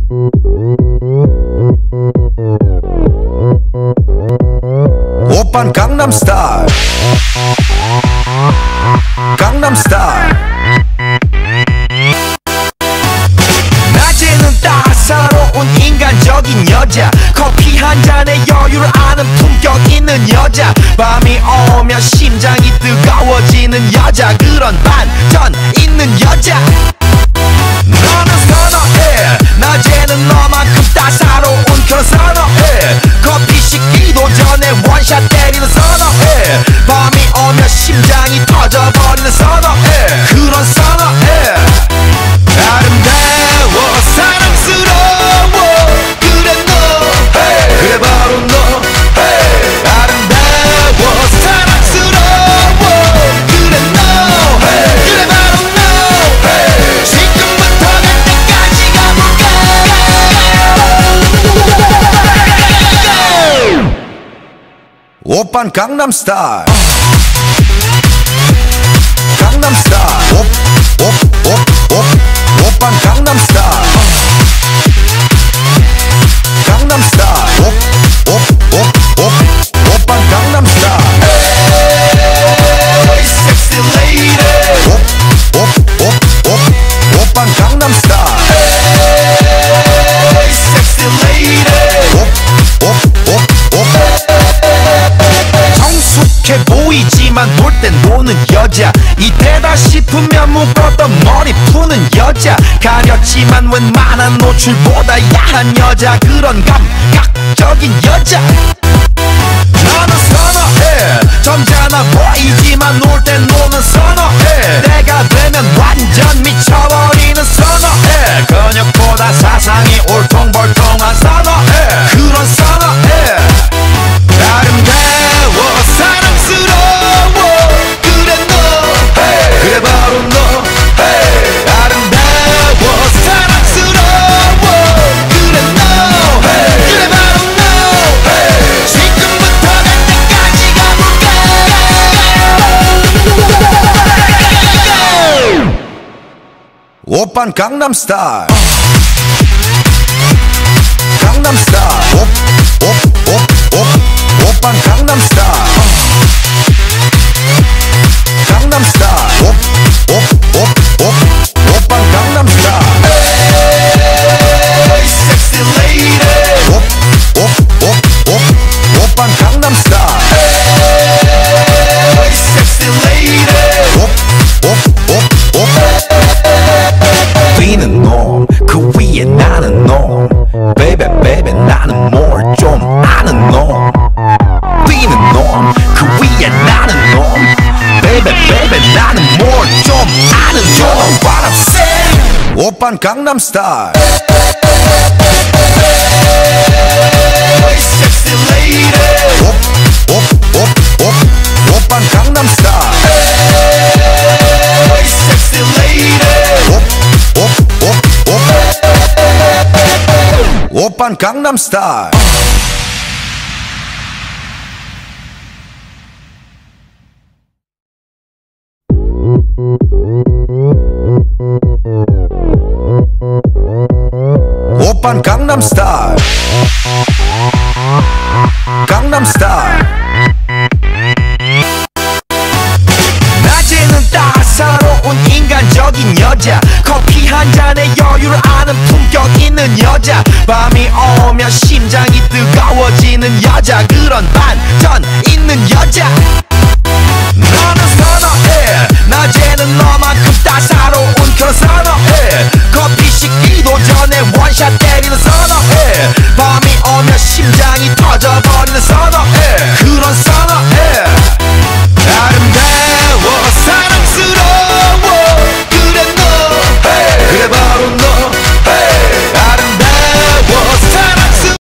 오빤 강남스타일 강남스타일 낮에는 따사로운 인간적인 여자 커피 한 잔에 여유를 아는 품격 있는 여자 밤이 오면 심장이 뜨거워지는 여자 그런 반전 있는 여자 너는 선어해 낮에는 너만큼 따사로운 그런 선어해 커피 식기도 전에 원샷 때리는 선어해 밤이 오면 심장이 터져버리는 선어해 그런 선어해 아름다워 사랑스러워 그래 너 hey. 그래 바로 너 hey. 아름다워 사랑스러워 그래 너 hey. 그래 바로 너 hey. 지금부터 갈 때까지 가볼까 오빤 강남스타일 강남스타일 오빤 강남스타일 강남스타일 오빤 강남스타일 Hey sexy lady 오빤 강남스타일 Hey sexy lady 성숙해 보이지만 놀 땐 노는 여자 이때다 싶으면 묶었던 머리 푸는 여자 가렸지만 웬만한 노출보다 야한 여자 그런 감각적인 여자 나는 선어해 점잖아 보이지만 놀 땐 노는 선어해 내가 되면 완전 미쳐버리는 선어해 근육보다 사상이 울퉁불퉁한 선어해 그런 선어해 아름다워 사랑스러워 그래 너 hey. 그래 바로 너 hey. 아름다워 사랑스러워 그래 너 hey. 그래 바로 너 hey. 지금부터 갈 때까지 가볼까 오빤 강남스타일 강남스타일 오빤 강남스타일 강남스타일 오빤 강남스타일 Hey sexy lady 오빤 강남스타일 Hey sexy lady 뛰는 놈 그 위에 나는 놈 Baby baby 나는 뭘 좀 아는 놈 뛰는 놈 그 위에 나는 놈 Baby baby 나는 뭘 좀 아는 놈 You know what I'm saying 오빤 강남스타일 Hey sexy lady 오빤 강남스타일 Hey sexy lady 오빤 강남스타일 오빤 강남스타일 강남스타일 낮에는 따사로운 인간적인 여자 커피 한 잔에 여유를 아는 품격 있는 여자 밤이 오면 심장이 뜨거워지는 여자 그런 반전 있는 여자 너는 선어해 낮에는 너만큼 따사로운 그런 선어해 커피 식기도 전에 원샷 때리는 선어해